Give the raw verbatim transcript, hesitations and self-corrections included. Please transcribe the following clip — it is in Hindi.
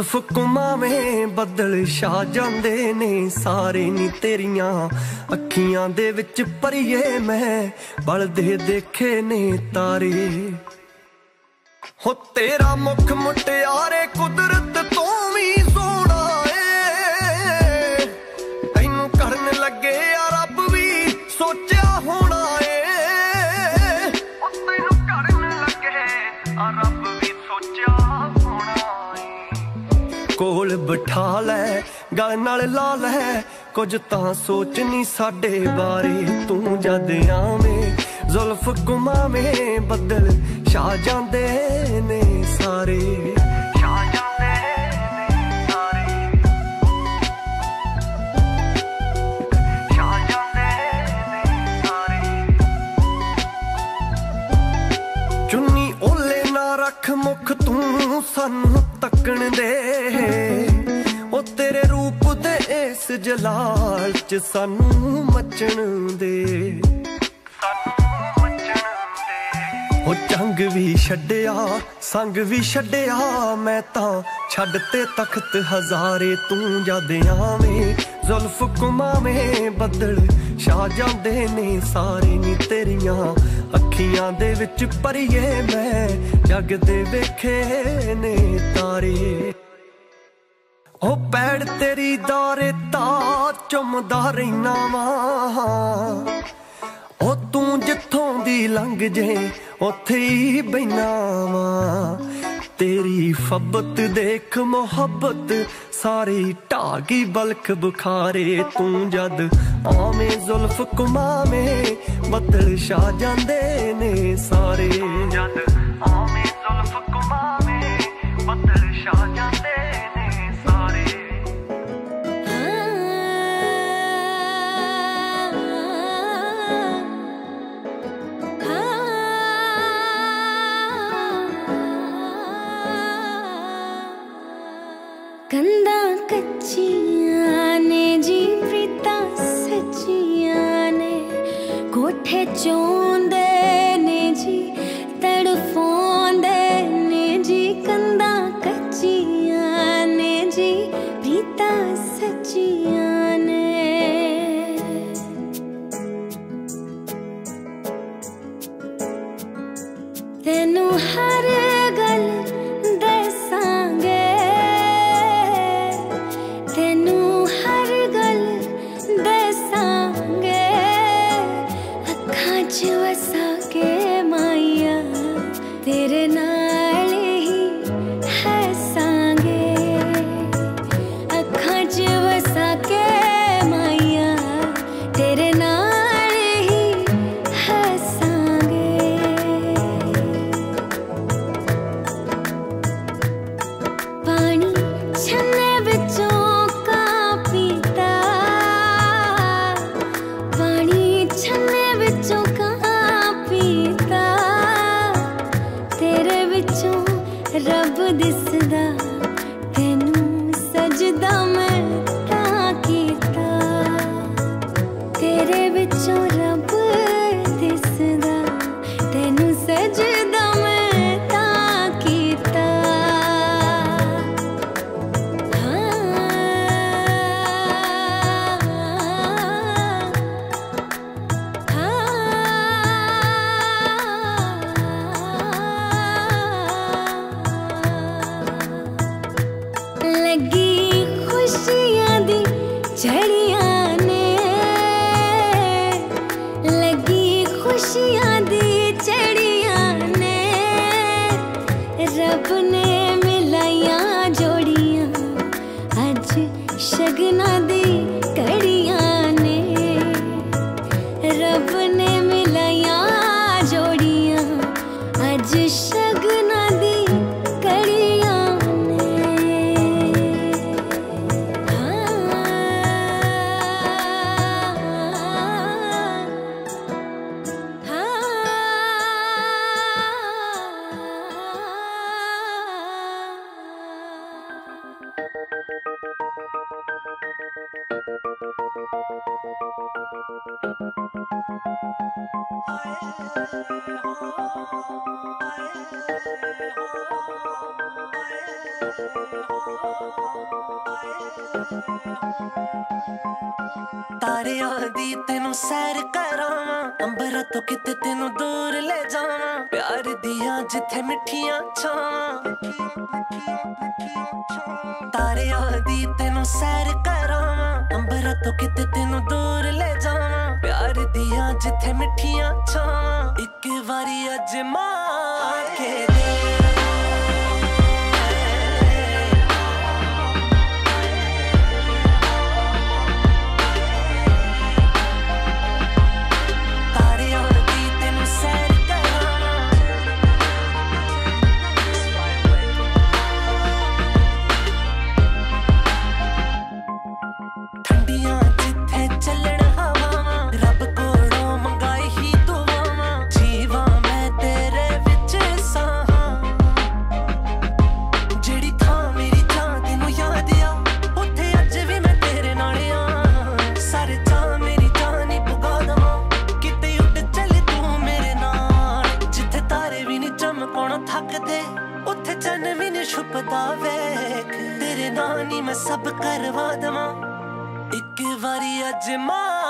जुल्फ घुमावें बदल छा जांदे ने सारे नी तेरियां अखियां दे विच परिए मैं बलदे देखे ने तारे। हो तेरा मुख मुटियारे कुदरत तो भी सोना ए, तैनू करन लगे या रब भी सोचा होना ए, तैनू करन लगे या रब भी सोचा होना ए। कोल बिठा लै गल नाल ला लै कुछ तां सोच नी साडे बारे, तू जद आवें जुल्फ घुमावें बदल छा जांदे ने सारे, छा जांदे ने सारे, छा जांदे ने सारे। चुन्नी ओले ना रख मुख तू सानू तकण दे, ओ तेरे रूप दे इस जलाल च सानू मचण दे, ओ जंग भी छड्डिया संग भी छड्डिया मैं तां छड्ड ते तख्त हजारे, तू जद आवें जुल्फ घुमावें बदल छा जांदे ने सारे नी तेरियां अखियां दे विच परिए मैं जग दे वेखे ने तारे। ओ पैड़ तेरी दारे ता चुमदा रैना वा, ओ तू जिथों दी लंघ जे ओथे ही बैना वा, तेरी फब्बत देख मोहब्बत सारी ढागी बलख बुखारे, तू जद आवें जुल्फ घुमावें बदल छा जांदे ने सारे, जद आवें जुल्फ घुमावें बदल छा जांदे ने सारे। कंधा कच्चियां ने जी प्रीता सच्चियां ने, कोठे चोंदे ने जी तड़फोंदे ने जी, कंधा कच्चियां ने जी प्रीता सच्चियां ने। तेनू हर गल दसांगे, तेनू हर गल दसांगे, अखां च वसा के माइया तेरे नाल ही हसांगे, अखां च वसा के माइया तेरे नाल ही हसांगे। पानी छन्ने विचों का पीता, पानी छन्ने विचों का पीता, तेरे विचों रब दिसदा तेनू सजदा मैं तां कीता, तेरे विचों रब दिसदा तेनू सजदा मैं तां कीता। लगी खुशियां दी झड़ियां ने, लगी खुशियां दी झड़ियां ने, रब ने मिलाइयां जोड़ियां अज शगना दी कड़ियां ने, रब ने मिलाइयां जोड़ियां अज शगना दी कड़ियां ने। हाँ। तारियां दी तेनू सैर करावां, अंबरा तो किते तेनू दूर ले जावां, प्यार दियां जिथे मिठियां छावां। तारियां दी तेनू सैर करावां, अंबरा तो किते तेनू दूर ले जावां, प्यार दियां जिथे मिठियां छावां। इक वारी अजमा के दे उथे चन भी नहीं छुपदा वेख, तेरे नाल नी मैं सब करवा दवां। इक वारी अजमा